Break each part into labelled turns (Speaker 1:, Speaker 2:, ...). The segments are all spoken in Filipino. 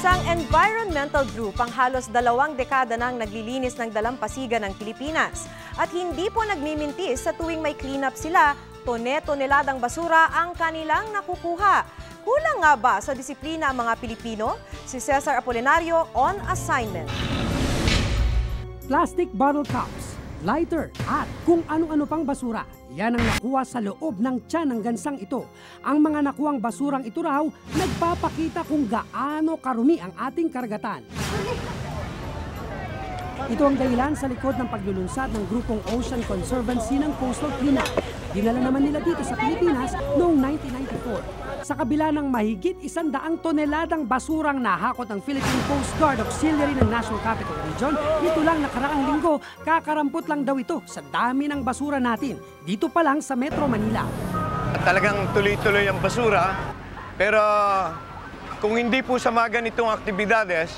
Speaker 1: Isang environmental group ang halos 2 dekada nang naglilinis ng dalampasigan ng Pilipinas. At hindi po nagmimintis sa tuwing may cleanup sila, tone-toneladang basura ang kanilang nakukuha. Kulang nga ba sa disiplina ang mga Pilipino? Si Cesar Apolinario on assignment.
Speaker 2: Plastic bottle cups, lighter at kung ano-ano pang basura. Yan ang nakuha sa loob ng tiyan ng gansang ito. Ang mga nakuhang basurang ito raw, nagpapakita kung gaano karumi ang ating karagatan. Ito ang dahilan sa likod ng paglulunsad ng grupong Ocean Conservancy ng Coastal Cleanup. Dinala naman nila dito sa Pilipinas noong 1994. Sa kabila ng mahigit 100 toneladang basurang nahakot ng Philippine Coast Guard Auxiliary ng National Capital Region, ito lang nakaraang linggo, kakarampot lang daw ito sa dami ng basura natin, dito pa lang sa Metro Manila.
Speaker 3: Talagang tuloy-tuloy ang basura, pero kung hindi po sa mga ganitong aktibidades,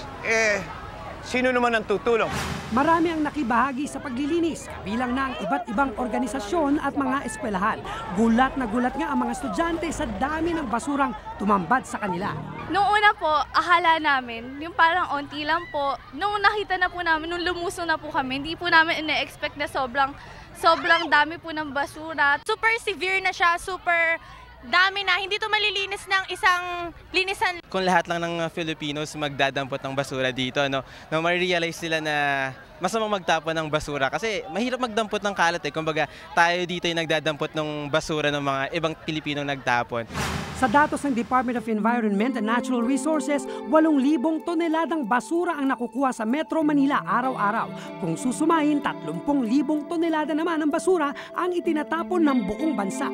Speaker 3: sino naman ang tutulong?
Speaker 2: Marami ang nakibahagi sa paglilinis, kabilang na ang iba't ibang organisasyon at mga eskwelahan. Gulat na gulat nga ang mga estudyante sa dami ng basurang tumambad sa kanila.
Speaker 4: Noong una po, akala namin, yung parang onti lang po. Nung nakita na po namin, nung lumuso na po kami, hindi po namin ina-expect na sobrang dami po ng basura.
Speaker 5: Super severe na siya, super dami na, hindi to malilinis ng isang linisan.
Speaker 6: Kung lahat lang ng Filipinos magdadampot ng basura dito, ma-realize nila na masamang magtapon ng basura kasi mahirap magdampot ng kalat Kumbaga, tayo dito yung nagdadampot ng basura ng mga ibang Pilipinong nagtapon.
Speaker 2: Sa datos ng Department of Environment and Natural Resources, 8,000 toneladang basura ang nakukuha sa Metro Manila araw-araw. Kung susumahin, 30,000 tonelada naman ng basura ang itinatapon ng buong bansa.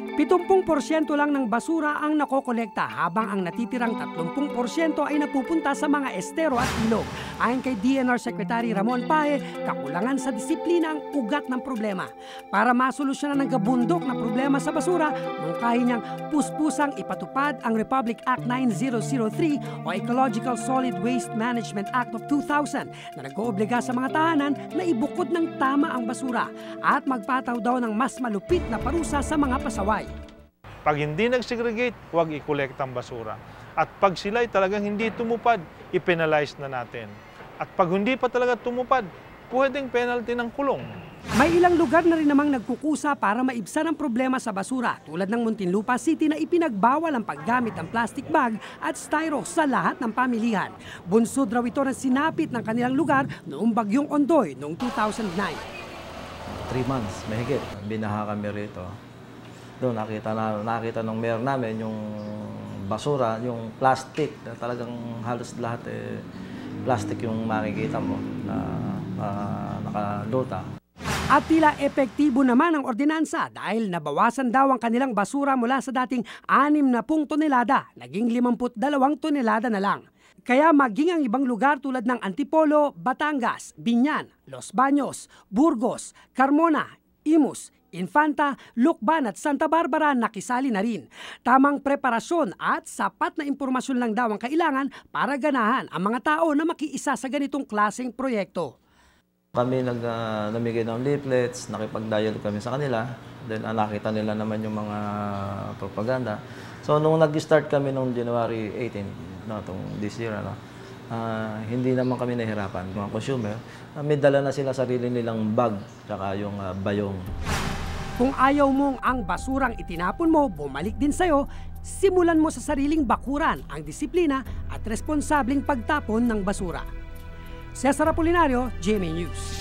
Speaker 2: 70% lang ng basura ang nakokolekta habang ang natitirang 30% ay napupunta sa mga estero at ilog. Ayon kay DNR Secretary Ramon Pae, kakulangan sa disiplina ang ugat ng problema. Para masolusyonan ang gabundok na problema sa basura, mungkahi niyang puspusang ipatupad ang Republic Act 9003 o Ecological Solid Waste Management Act of 2000 na nag-oobliga sa mga tahanan na ibukod ng tama ang basura at magpataw daw ng mas malupit na parusa sa mga pasaway.
Speaker 7: Pag hindi nag-segregate, huwag i-collect ang basura. At pag sila'y talagang hindi tumupad, i-penalize na natin. At pag hindi pa talaga tumupad, pwedeng penalty ng kulong.
Speaker 2: May ilang lugar na rin namang nagkukusa para maibsan ang problema sa basura, tulad ng Muntinlupa City na ipinagbawal ang paggamit ng plastic bag at styro sa lahat ng pamilihan. Bunsod raw ito na sinapit ng kanilang lugar noong bagyong Ondoy noong 2009.
Speaker 8: 3 months, mahigit. Binaha kami rito. Doon nakita ng mayor namin yung basura, yung plastic, talagang halos lahat plastic yung makikita mo na nakaluta.
Speaker 2: At tila epektibo naman ang ordinansa dahil nabawasan daw ang kanilang basura mula sa dating 60 tonelada, naging 52 tonelada na lang. Kaya maging ang ibang lugar tulad ng Antipolo, Batangas, Biñan, Los Baños, Burgos, Carmona, Imus, Infanta, Lucban at Santa Barbara nakisali na rin. Tamang preparasyon at sapat na impormasyon lang daw ang kailangan para ganahan ang mga tao na makiisa sa ganitong klaseng proyekto.
Speaker 8: Kami namigay ng leaflets, nakipag-dialogue kami sa kanila, then nakita nila naman yung mga propaganda. So nung nag-start kami noong January 18, this year, hindi naman kami nahirapan. Mga consumer, may dala na sila sarili nilang bag, tsaka yung bayong.
Speaker 2: Kung ayaw mong ang basurang itinapon mo, bumalik din sa'yo, simulan mo sa sariling bakuran ang disiplina at responsableng pagtapon ng basura. Cesar Apolinario, GMA News.